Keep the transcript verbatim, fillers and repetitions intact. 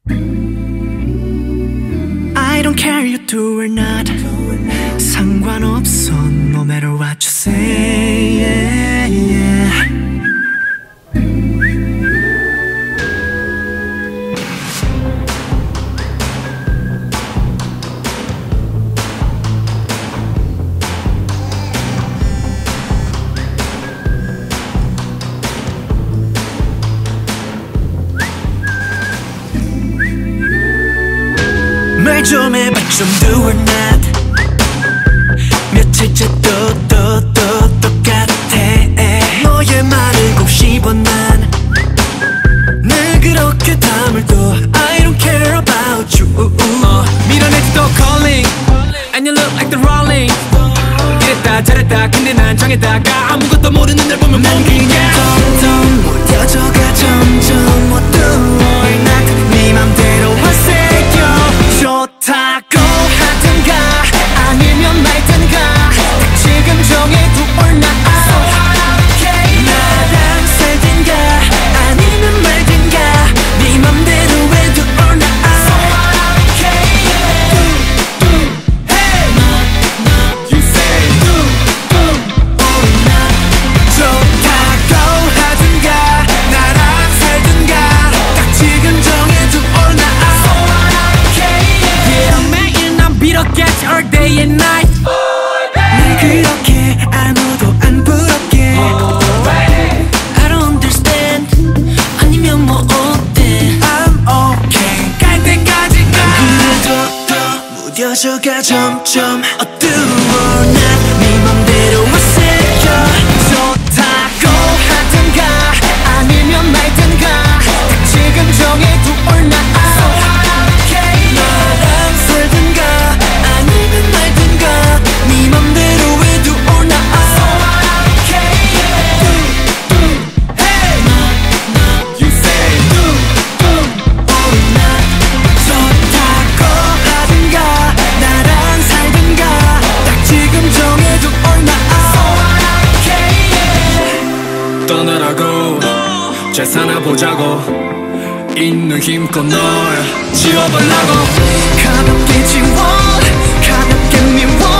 I don't care you do or not 상관없어 no matter what you say yeah, yeah. 말 좀 해봐 좀 do or not 며칠째 또 또 또 똑같아 너의 말을 꼭 씹어 난 늘 그렇게 다물고 I don't care about you uh, 밀어내지 또 calling And you look like the rolling 이랬다 저랬다 근데 난 정했다가 아무것도 모르는 날 보면 난 그냥 점점 무뎌져가 점점 what do or not 네 맘대로 하세요 좋다고 하든가 아니면 말든가 딱 지금 정해도 or not 나랑 살든가 아니면 말든가 네 맘대로 해도 or not You say 좋다고 하든가 나랑 살든가 딱 지금 정해도 or not Yeah 매일 난 빌었겠지 all day and night 날 그렇게 아무도 안 부럽게 I don't understand 아니면 뭐 어때 I'm okay 갈 때까지 가 그래도 더 무뎌져가 점점 어두워 난 네 맘대로 하세요 좋다고 하든가 아니면 말든가 딱 지금 정해도 or not 나랑 살든가 아니면 말든가 네 맘대로 해도 or not You say 좋다고 하든가 나랑 살든가 딱 지금 정해도 or not 떠나라고 잘 사나보자고 있는 힘껏 널 지워보려고 가볍게 지워 가볍게 미워